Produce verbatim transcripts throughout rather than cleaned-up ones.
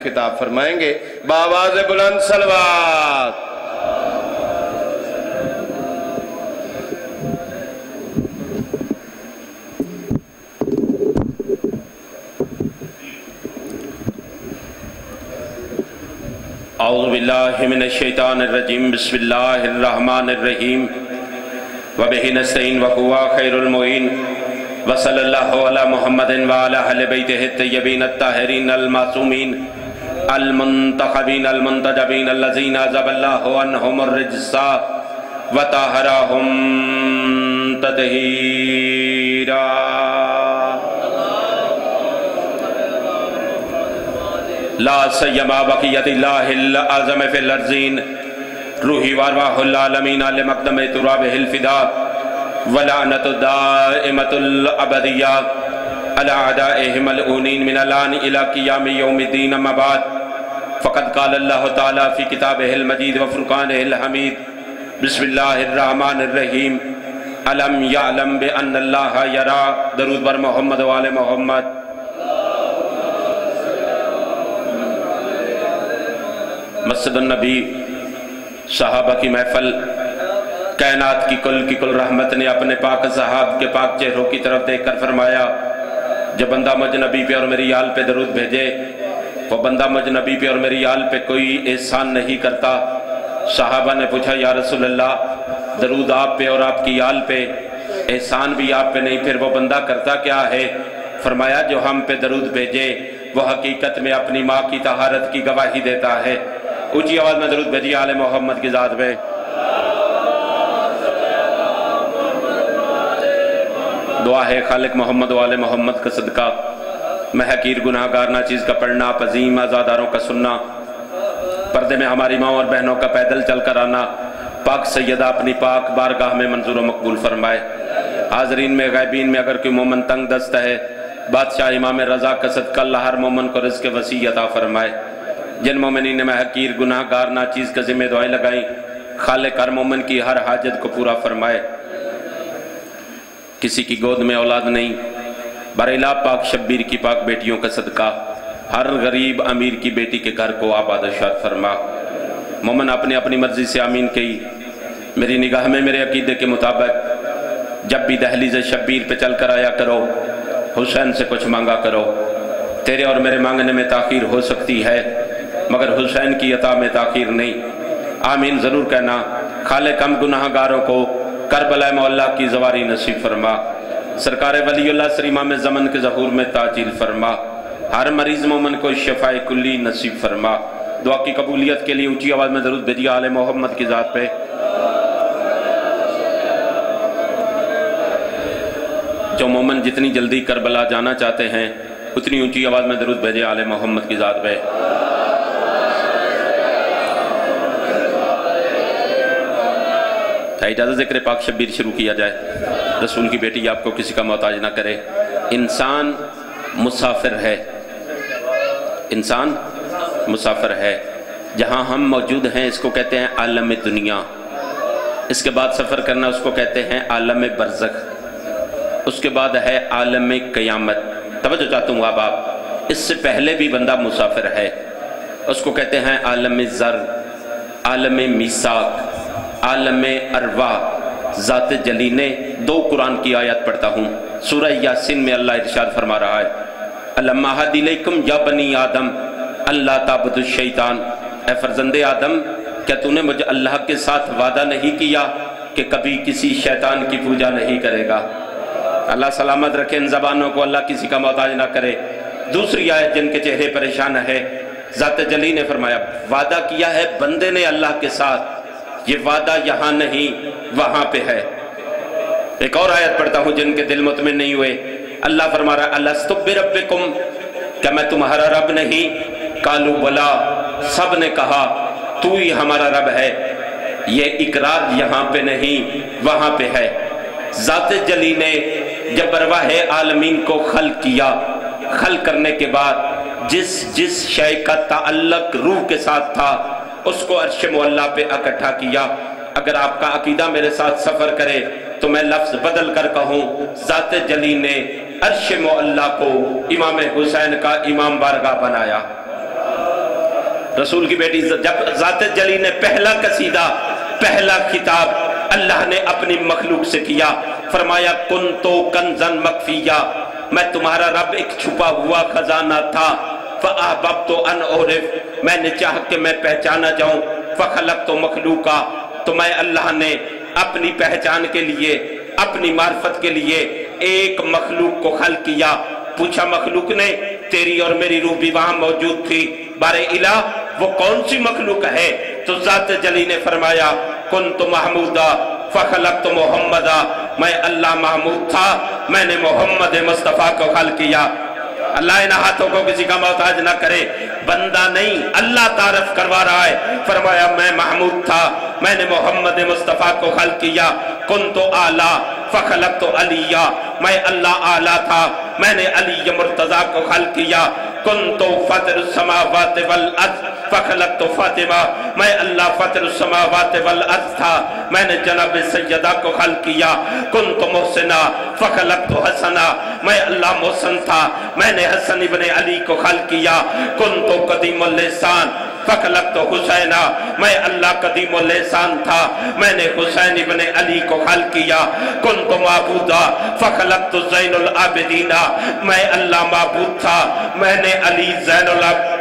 خطاب فرمائیں گے بآواز بلند صلوات۔ اعوذ باللہ من الشیطان الرجیم، بسم اللہ الرحمن الرحیم، وبہ نستعین وہو خیر المعین، وصلی اللہ علی محمد وعلی اہل بیتہ الطیبین الطاہرین المعصومین المنتخبین المنتجبین الذین عذب اللہ عنہم الرجس وطہرہم تطہیرا۔ لا سیما بقیت اللہ العظم فی الارضین، روحی وارواح العالمین لمقدم ترابہ الفدا، ولعنت الدائمت الابدیہ علی اعدائہم الأونین من الان الى قیام یوم الدین، اما بعد فقد قال اللہ تعالی فی کتابہ المجید وفرقانہ الحمید، بسم اللہ الرحمن الرحیم، علم یعلم بان اللہ یرا۔ درود بر محمد وآل محمد۔ مسجد النبی صحابہ کی محفل، کائنات کی کل کی کل رحمت نے اپنے پاک صحاب کے پاک چہروں کی طرف دیکھ کر فرمایا، جو بندہ مجھ نبی پہ اور میری آل پہ درود بھیجے وہ بندہ مجھ نبی پہ اور میری آل پہ کوئی احسان نہیں کرتا۔ صحابہ نے پوچھا یا رسول اللہ، درود آپ پہ اور آپ کی آل پہ، احسان بھی آپ پہ نہیں، پھر وہ بندہ کرتا کیا ہے؟ فرمایا جو ہم پہ درود بھیجے وہ حقیقت میں اپنی ماں کی طہارت کی گواہی دیتا ہے۔ اونچی آواز میں درود بھیجیے آل محمد کی ذات پہ۔ دعا ہے خالق محمد و آل محمد کا صدقہ، میں حقیر گناہگار ناچیز کا پڑھنا، عظیم عزاداروں کا سننا، پردے میں ہماری ماں اور بہنوں کا پیدل چل کر آنا، پاک سیدہ اپنی پاک بارگاہ میں منظور و مقبول فرمائے۔ حاضرین میں غائبین میں اگر کوئی مومن تنگ دست ہے، بادشاہ امام رضا کا صدقہ اللہ ہر مومن کو رزق وسیع عطا فرمائے۔ جن مومنین نے میں حقیر گناہگار ناچیز کا ذمہ دعائیں لگائیں، خالق ہر مومن کی ہر حاجت کو پورا فرمائے۔ کسی کی گود میں اولاد نہیں، بریلا پاک شبیر کی پاک بیٹیوں کا صدقہ ہر غریب امیر کی بیٹی کے گھر کو آباد و شاد فرما۔ مومن اپنے اپنی مرضی سے آمین کہی۔ میری نگاہ میں میرے عقیدے کے مطابق جب بھی دہلیز شبیر پہ چل کر آیا کرو، حسین سے کچھ مانگا کرو۔ تیرے اور میرے مانگنے میں تاخیر ہو سکتی ہے مگر حسین کی عطا میں تاخیر نہیں۔ آمین ضرور کہنا۔ خالق ہم گناہگاروں کو کربلا مولا کی زواری نصیب فرما۔ سرکار ولی اللہ سر امام زمن کے ظہور میں تاجیل فرما۔ ہر مریض مومن کو شفاء کلی نصیب فرما۔ دعا کی قبولیت کے لیے اونچی آواز میں درود بھیجیے آل محمد کی ذات پہ۔ جو مومن جتنی جلدی کربلا جانا چاہتے ہیں اتنی اونچی آواز میں درود بھیجیے آل محمد کی ذات پہ۔ اجازت ذکر پاک شبیر شروع کیا جائے۔ رسول کی بیٹی آپ کو کسی کا محتاج نہ کرے۔ انسان مسافر ہے، انسان مسافر ہے۔ جہاں ہم موجود ہیں اس کو کہتے ہیں عالم دنیا، اس کے بعد سفر کرنا اس کو کہتے ہیں عالم برزخ، اس کے بعد ہے عالم قیامت۔ توجہ چاہتا ہوں اب آپ، اس سے پہلے بھی بندہ مسافر ہے، اس کو کہتے ہیں عالم زر، عالم میثاق، عالم ارواح۔ ذات جلی نے دو قرآن کی آیت پڑھتا ہوں، سورہ یاسین میں اللہ ارشاد فرما رہا ہے الم اعہد الیکم یا بنی آدم اللہ تعبدوا الشیطان۔ اے فرزند آدم، کیا تو نے مجھے اللہ کے ساتھ وعدہ نہیں کیا کہ کبھی کسی شیطان کی پوجا نہیں کرے گا؟ اللہ سلامت رکھے ان زبانوں کو، اللہ کسی کا محتاج نہ کرے۔ دوسری آیت جن کے چہرے پریشان ہے، ذات جلی نے فرمایا وعدہ کیا ہے بندے نے اللہ کے ساتھ، یہ وعدہ یہاں نہیں وہاں پہ ہے۔ ایک اور آیت پڑھتا ہوں جن کے دل مطمئن نہیں ہوئے، اللہ فرما رہا ہے الستُ بربکم، کیا میں تمہارا رب نہیں؟ قالوا بلا، سب نے کہا تو ہی ہمارا رب ہے۔ یہ اقرار یہاں پہ نہیں وہاں پہ ہے۔ ذات جلی نے جب ارواح عالمین کو خلق کیا، خلق کرنے کے بعد جس جس شے کا تعلق روح کے ساتھ تھا اس کو عرش معلیٰ پہ اکٹھا کیا۔ اگر آپ کا عقیدہ میرے ساتھ سفر کرے تو میں لفظ بدل کر کہوں، ذات جلی نے عرش معلیٰ کو امام حسین کا امام بارگاہ بنایا۔ رسول کی بیٹی جب ذات جلی نے پہلا قصیدہ پہلا خطاب اللہ نے اپنی مخلوق سے کیا، فرمایا کن تو کنزن مخفیہ، میں تمہارا رب ایک چھپا ہوا خزانہ تھا، فَأَحْبَبْتُ أَنْ أُعْرِفَ، میں نے چاہ کہ میں پہچانا جاؤں، فَخَلَقْتُ مخلوقا، تو میں اللہ نے اپنی پہچان کے لیے اپنی معرفت کے لیے ایک مخلوق کو خلق کیا۔ پوچھا مخلوق نے، تیری اور میری روح بھی وہاں موجود تھی، بار الہ وہ کون سی مخلوق ہے؟ تو ذات جلی نے فرمایا کنت محمودا فخلقت محمدا، میں اللہ محمود تھا، میں نے محمد مصطفیٰ کو خلق کیا۔ اللہ ان ہاتھوں کو کسی کا محتاج نہ کرے، بندہ نہیں اللہ تعارف کروا رہا ہے، فرمایا میں محمود تھا، میں نے محمد مصطفیٰ کو خلق کیا۔ کنت اعلیٰ فخلقت علیہ، میں اللہ اعلیٰ تھا، میں نے علی مرتضیٰ کو خلق کیا۔ کنت فاطر السماوات والارض فخلقت فاطمہ، میں اللہ فاطر السماوات والارض تھا، میں نے جناب سیدہ کو خلق کیا۔ کنت محسنا فخلقت حسنا، میں اللہ محسن تھا، میں نے حسن ابن علی کو خلق کیا۔ کنت قدیم اللسان فخلقت حسینہ، میں اللہ قدیم اللسان تھا، میں نے حسین ابن علی کو خلق کیا۔ کنت معبودا فخلقت زین العابدین، میں اللہ معبود تھا، میں نے علی زین العابدین۔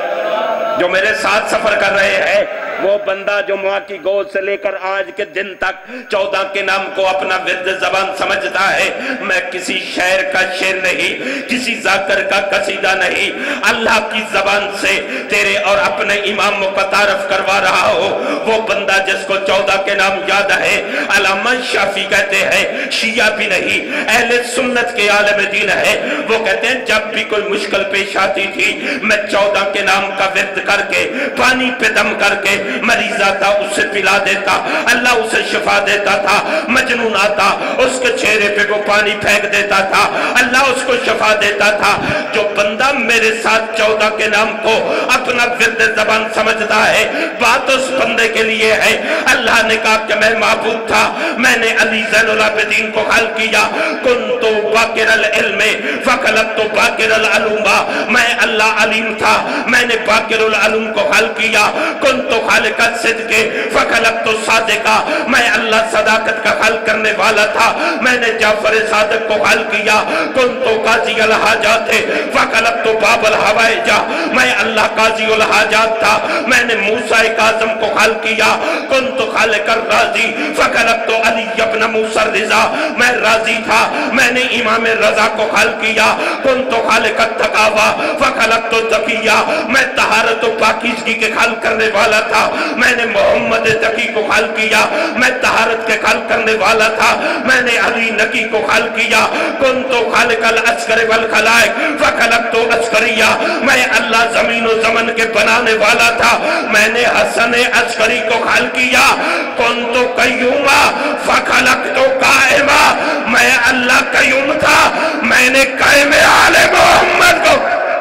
جو میرے ساتھ سفر کر رہے ہیں وہ بندہ جو ماں کی گود سے لے کر آج کے دن تک چودہ کے نام کو اپنا ورد زبان سمجھتا ہے، میں کسی شعر کا شعر نہیں، کسی ذاکر کا قصیدہ نہیں، اللہ کی زبان سے تیرے اور اپنے اماموں کا تعارف کروا رہا ہو۔ وہ بندہ جس کو چودہ کے نام یاد ہے، علامہ شافعی کہتے ہیں، شیعہ بھی نہیں، اہل سنت کے عالم دین ہے، وہ کہتے ہیں جب بھی کوئی مشکل پیش آتی تھی میں چودہ کے نام کا ورد کر کے پانی پہ دم کر کے مریض آتا اسے پلا دیتا، اللہ اسے شفا دیتا تھا، مجنون آتا اس کے چہرے پہ وہ پانی پھینک دیتا تھا، اللہ اس کو شفا دیتا تھا۔ جو بندہ میرے ساتھ چودہ کے نام کو اپنا ورد زبان سمجھتا ہے، بات اس بندے کے لیے ہے۔ اللہ نے کہا کہ میں معبود تھا، میں نے علی زین العابدین کو خلق کیا۔ کنت باقر العلم فخلقت باقر العلوم، میں اللہ علیم تھا، میں نے باقر العلوم کو خلق کیا۔ کنت خالق الصدق فخلقت صادقہ، میں اللہ صداقت کا خلق کرنے والا تھا، میں نے جعفر صادق کو خلق کیا۔ کنت قاضی الحاجات فخلقت باب الحوائج، میں اللہ قاضی الحاجات تھا، میں نے موسیٰ کاظم کو خلق کیا۔ کنت خالق الراضی فخلقت علی ابن موسیٰ الرضا، میں راضی تھا، میں نے امام رضا کو خلق کیا۔ کنت خالق التقوی فخلقت تقیہ، میں طہارت و پاکیزگی کے خلق کرنے والا تھا، میں نے محمد تقی کو خلق کیا۔ میں طہارت کے خلق کرنے والا تھا، میں نے علی نقی کو خلق کیا۔ کنت خالق العسکر والخلائق فخلقت عسکریہ، میں اللہ زمین و زمن کے بنانے والا تھا، میں نے حسن عسکری کو خلق کیا۔ کنت قیوما فخلقت قائما، میں اللہ قیوم تھا، میں نے قائم آل محمد کو۔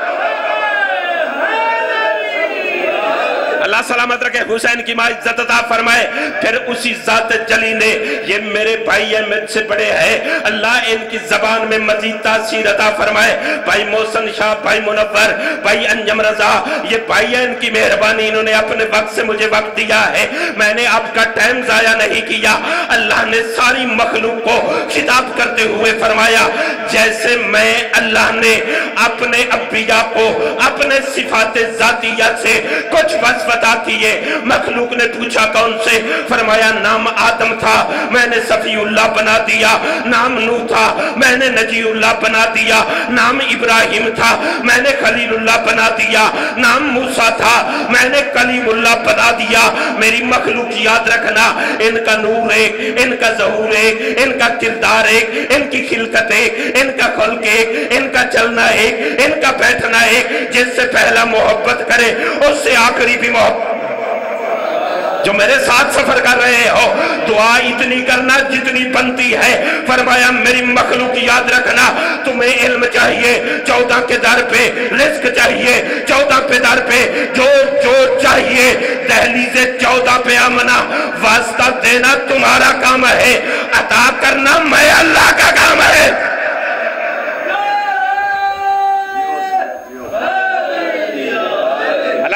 اللہ سلامت رکھے، حسین کی ماں عزت عطا فرمائے۔ پھر اسی ذات جلی نے، یہ میرے بھائی ہیں مجھ سے بڑے ہیں، اللہ ان کی زبان میں مزید تاثیر عطا فرمائے۔ بھائی محسن شاہ، بھائی منور، بھائی انجم رضا، یہ بھائی ہیں، ان کی مہربانی، انہوں نے اپنے وقت سے مجھے وقت دیا ہے، میں نے آپ کا ٹائم ضائع نہیں کیا۔ اللہ نے ساری مخلوق کو خطاب کرتے ہوئے فرمایا جیسے میں اللہ نے اپنے انبیاء کو اپنے صفات ذاتیہ سے کچھ وصف عطا کیے۔ مخلوق نے پوچھا کون سے؟ فرمایا نام آدم تھا، میں نے صفی اللہ بنا دیا۔ نام نوح تھا، میں نے نجی اللہ بنا دیا۔ نام ابراہیم تھا، میں نے خلیل اللہ بنا دیا۔ نام موسیٰ تھا، میں نے کلیم اللہ بنا دیا۔ میری مخلوق یاد رکھنا، ان کا نور ایک، ان کا ظہور ایک، ان کا کردار ایک، ان کی خلقت ایک، ان کا خلق ایک، ان کا چلنا ایک، ان کا بیٹھنا ایک۔ جس سے پہلا محبت کرے اس سے آخری بھی محبت۔ جو میرے ساتھ سفر کر رہے ہو دعا اتنی کرنا جتنی بنتی ہے۔ فرمایا میری مخلوق یاد رکھنا، تمہیں علم چاہیے چودہ کے در پہ، رزق چاہیے چودہ پہ در پہ، جو جو چاہیے دہلیز چودہ پہ آمنا، واسطہ دینا تمہارا کام ہے، عطا کرنا میں اللہ کا کام ہے۔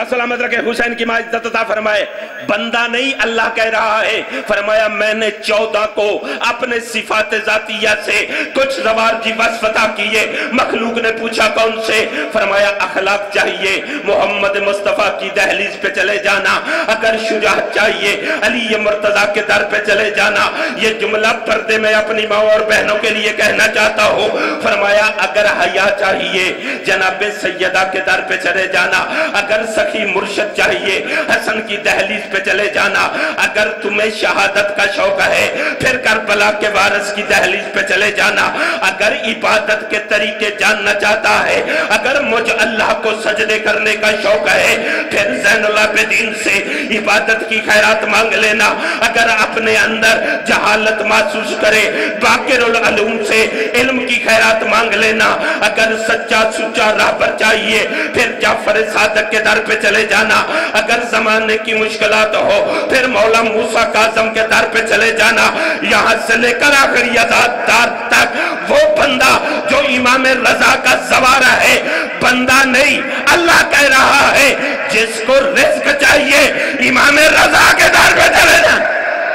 اللہ سلامت رکھے حسین کی ماں عزت عطا فرمائے، بندہ نہیں اللہ کہہ رہا ہے، فرمایا میں نے چودہ کو اپنے صفات ذاتیہ سے کچھ زوارجی وصف عطا کیے۔ مخلوق نے پوچھا کون سے؟ فرمایا اخلاق چاہیے محمد مصطفیٰ کی دہلیز پہ چلے جانا، اگر شجاعت چاہیے علی مرتضیٰ کے در پہ چلے جانا۔ یہ جملہ پردے میں اپنی ماں اور بہنوں کے لیے کہنا چاہتا ہوں، فرمایا اگر حیا چاہیے جناب سیدہ کے در پہ چلے جانا، اگر سخی مرشد چاہیے حسن کی دہلیز پہ چلے جانا، اگر تمہیں شہادت کا شوق ہے پھر کربلا کے وارث کی دہلیز پہ چلے جانا، اگر عبادت کے طریقے جاننا چاہتا ہے، اگر مجھ اللہ کو سجدے کرنے کا شوق ہے پھر زین العابدین سے عبادت کی خیرات مانگ لینا، اگر اپنے اندر جہالت محسوس کرے باقر العلوم سے علم کی خیرات مانگ لینا، اگر سچا سچا راہ پر چاہیے پھر جعفر صادق کے در پہ چلے جانا، اگر زمانے کی مشکلات ہو پھر مولا موسیٰ کاظم کے در پہ چلے جانا، یہاں سے لے کر آخری آزاد دار تک وہ بندہ جو امام رضا کا زوارہ ہے بندہ نہیں، اللہ کہہ رہا ہے جس کو رزق چاہیے امام رضا کے در پہ چلے جانا۔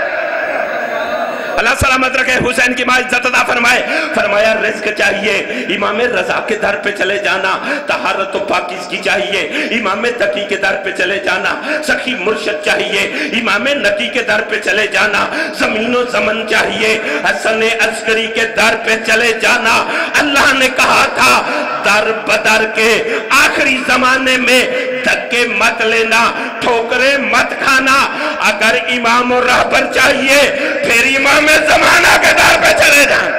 اللہ سلامت رکھے حسین کی ماں عزت عطا فرمائے، فرمایا رزق چاہیے امام رضا کے در پہ چلے جانا، طہارت و پاکیزگی چاہیے امام تقی کے در پہ چلے جانا، سخی مرشد چاہیے امام نقی کے در پہ چلے جانا، زمین و زمن چاہیے حسن عسکری کے در پہ چلے جانا۔ اللہ نے کہا تھا در بدر کے آخری زمانے میں دھکے مت لینا، ٹھوکرے مت کھانا، اگر امام و رہبر چاہیے پھر امام زمانہ کے در پہ چلے جائیں۔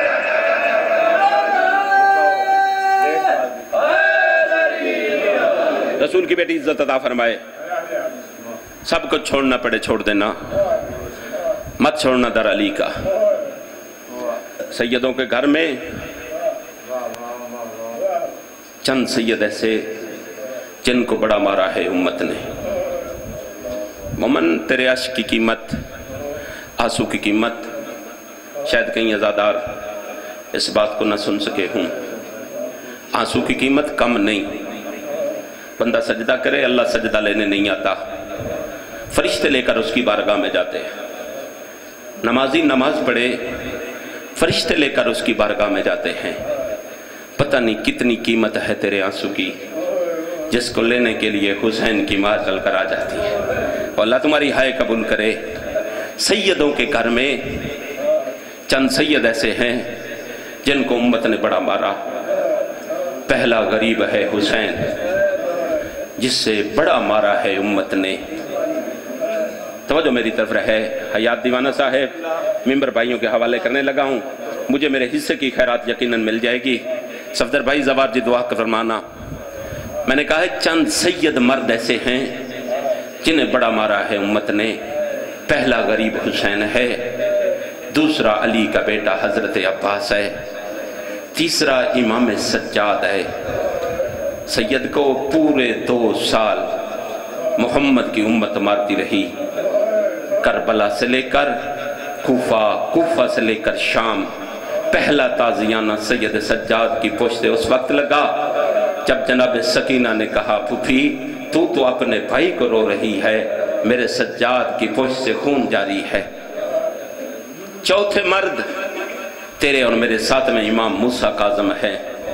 رسول کی بیٹی عزت عطا فرمائے، سب کو چھوڑنا پڑے چھوڑ دینا، مت چھوڑنا در علی کا۔ سیدوں کے گھر میں چند سید ایسے جن کو بڑا مارا ہے امت نے۔ مومن تیرے عشق کی قیمت، آنسو کی قیمت شاید کہیں عزادار اس بات کو نہ سن سکے ہوں، آنسو کی قیمت کم نہیں۔ بندہ سجدہ کرے اللہ سجدہ لینے نہیں آتا، فرشتے لے کر اس کی بارگاہ میں جاتے ہیں، نمازی نماز پڑھے فرشتے لے کر اس کی بارگاہ میں جاتے ہیں۔ پتہ نہیں کتنی قیمت ہے تیرے آنسو کی جس کو لینے کے لیے حسین کی ماں چل کر آ جاتی ہے۔ اور اللہ تمہاری ہائے قبول کرے۔ سیدوں کے گھر میں چند سید ایسے ہیں جن کو امت نے بڑا مارا۔ پہلا غریب ہے حسین جس سے بڑا مارا ہے امت نے۔ توجہ میری طرف رہے، حیات دیوانہ صاحب ممبر بھائیوں کے حوالے کرنے لگا ہوں، مجھے میرے حصے کی خیرات یقیناً مل جائے گی۔ صفدر بھائی زوار جی دعا کا فرمانا۔ میں نے کہا ہے چند سید مرد ایسے ہیں جنہیں بڑا مارا ہے امت نے۔ پہلا غریب حسین ہے، دوسرا علی کا بیٹا حضرت عباس ہے، تیسرا امام سجاد ہے۔ سید کو پورے دو سال محمد کی امت مارتی رہی، کربلا سے لے کر کوفہ، کوفہ سے لے کر شام۔ پہلا تازیانہ سید سجاد کی پشت اس وقت لگا جب جناب سکینہ نے کہا پھوپھی تو تو اپنے بھائی کو رو رہی ہے، میرے سجاد کی پشت سے خون جاری ہے۔ چوتھے مرد تیرے اور میرے ساتھ میں امام موسیٰ کاظم ہے،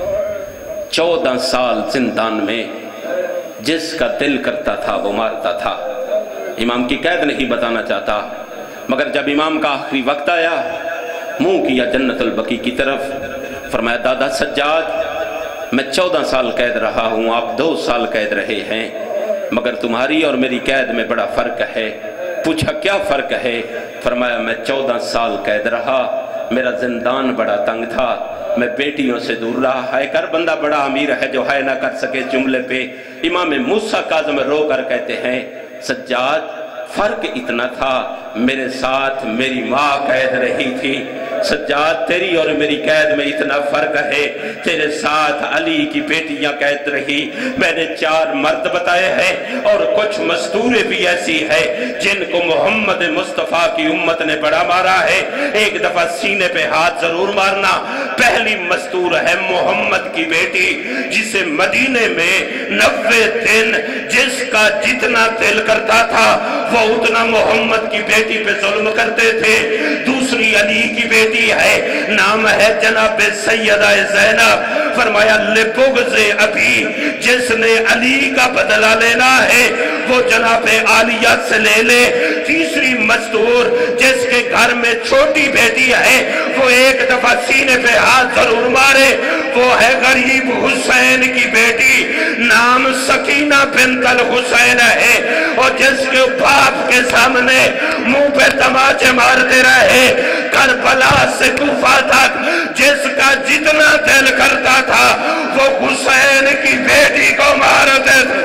چودہ سال زندان میں جس کا دل کرتا تھا وہ مارتا تھا۔ امام کی قید نہیں بتانا چاہتا، مگر جب امام کا آخری وقت آیا منہ کیا جنت البقیع کی طرف، فرمایا دادا سجاد میں چودہ سال قید رہا ہوں، آپ دو سال قید رہے ہیں، مگر تمہاری اور میری قید میں بڑا فرق ہے۔ پوچھا کیا فرق ہے؟ فرمایا میں چودہ سال قید رہا، میرا زندان بڑا تنگ تھا، میں بیٹیوں سے دور رہا۔ ہائے کر بندہ بڑا امیر ہے جو ہائے نہ کر سکے جملے پہ۔ امام موسیٰ کاظم رو کر کہتے ہیں سجاد فرق اتنا تھا، میرے ساتھ میری ماں قید رہی تھی، سجاد تیری اور میری قید میں اتنا فرق ہے، تیرے ساتھ علی کی بیٹیاں قید رہی۔ میں نے چار مرد بتائے ہیں اور کچھ مستوریں بھی ایسی ہیں جن کو محمد مصطفیٰ کی امت نے بڑا مارا ہے۔ ایک دفعہ سینے پہ ہاتھ ضرور مارنا، پہلی مستور ہے محمد کی بیٹی جسے مدینے میں نوے دن جس کا جتنا دل کرتا تھا وہ اتنا محمد کی بیٹی پہ ظلم کرتے تھے. دوسری علی کی بیٹی ہے, نام ہے جناب سیدہ زینب. فرمایا لبغض ابھی, جس نے علی کا بدلہ لینا ہے وہ جناب عالیہ سے لے لے. تیسری مستور جس کے گھر میں چھوٹی بیٹی ہے وہ ایک دفعہ سینے پہ ہاتھ ضرور مارے, وہ ہے غریب حسین کی بیٹی, نام سکینہ بنت الحسین ہے, اور جس کے باپ کے سامنے منہ پہ تماچے مارتے رہے. کربلا سے کوفہ تک جس کا جتنا دل کرتا تھا وہ حسین کی بیٹی کو مارتے تھے.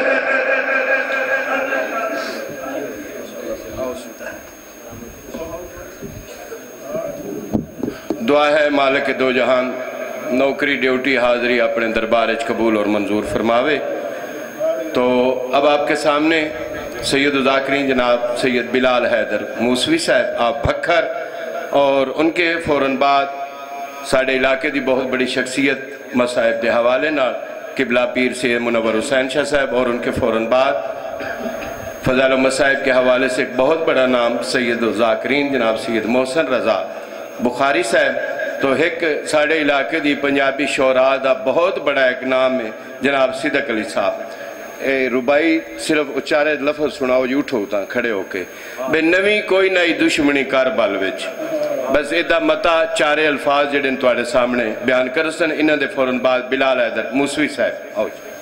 دعا ہے مالک دو جہان نوکری ڈیوٹی حاضری اپنے دربارج قبول اور منظور فرماوے. تو اب آپ کے سامنے سید الذاکرین جناب سید بلال حیدر موسوی صاحب آپ بھکھر, اور ان کے فوراً بعد ساڑھے علاقے دی بہت بڑی شخصیت مصاحب دے حوالے نال قبلہ پیر سید منور حسین شاہ صاحب, اور ان کے فوراً بعد فضائل و مصاحب کے حوالے سے ایک بہت بڑا نام سید الذاکرین جناب سید محسن رضا بخاری صاحب. تو ایک ساڑھے علاقے دی پنجابی شعراء دا بہت بڑا ایک نام ہے جناب صدق علی صاحب. اے ربائی صرف اچارے لفظ سناؤ جی اٹھو تا کھڑے ہو کے, بے نوی کوئی نئی دشمنی کاربال وچ, بس ایدہ متا چارے الفاظ جڑن توڑے سامنے بیان کرسن. انہاں دے فوراً بعد بلال حیدر موسوی صاحب آؤ جی.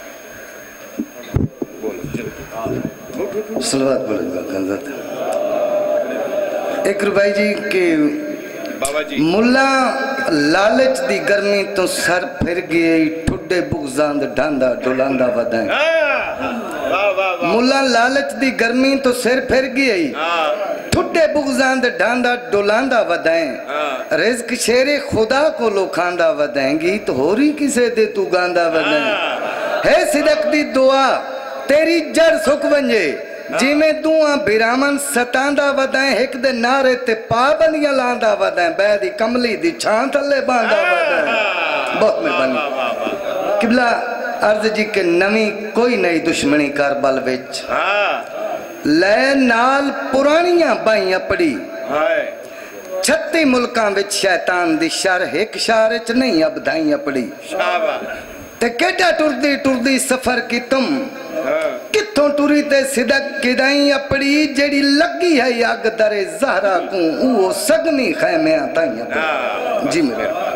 صلوات بولے ایک ربائی جی کہ ملا لالچ دی گرمی تو سر پھر گئی ٹھڈے بغزاند ڈھاندا ڈولاندہ ودائیں. ملا لالچ دی گرمی تو سر پھر گئی ٹھڈے بغزاند ڈھاندا ڈولاندہ ودائیں. رزق شیر خدا کو لو کھاندہ ودائیں گی تو ہو رہی کسے دے تو گاندہ ودائیں. ہے صدق دی دعا تیری جڑ سکھ ونجے جی میں دعا بیرامن ستاندہ ودائیں. ایک دے نارے تے پابندیاں لاندہ ودائیں, بے دی کملی دی چھان تھلے باندہ ودائیں. بہت میں بنی قبلہ عرض جی کے نمی کوئی نئی دشمنی کاربال وچ لے نال پرانیاں بائیاں پڑی. چھتی ملکاں وچ شیطان دی شر ایک شارچ نہیں اب دائیاں پڑی. تے کیٹا ٹردی ٹردی سفر کی تم کتھوں ٹوری تے صدق کی دائیں اپڑی, جیڑی لگی ہے یاگ در زہرہ کو وہ سگنی خیمیاں تائیں اپڑی. جی میرے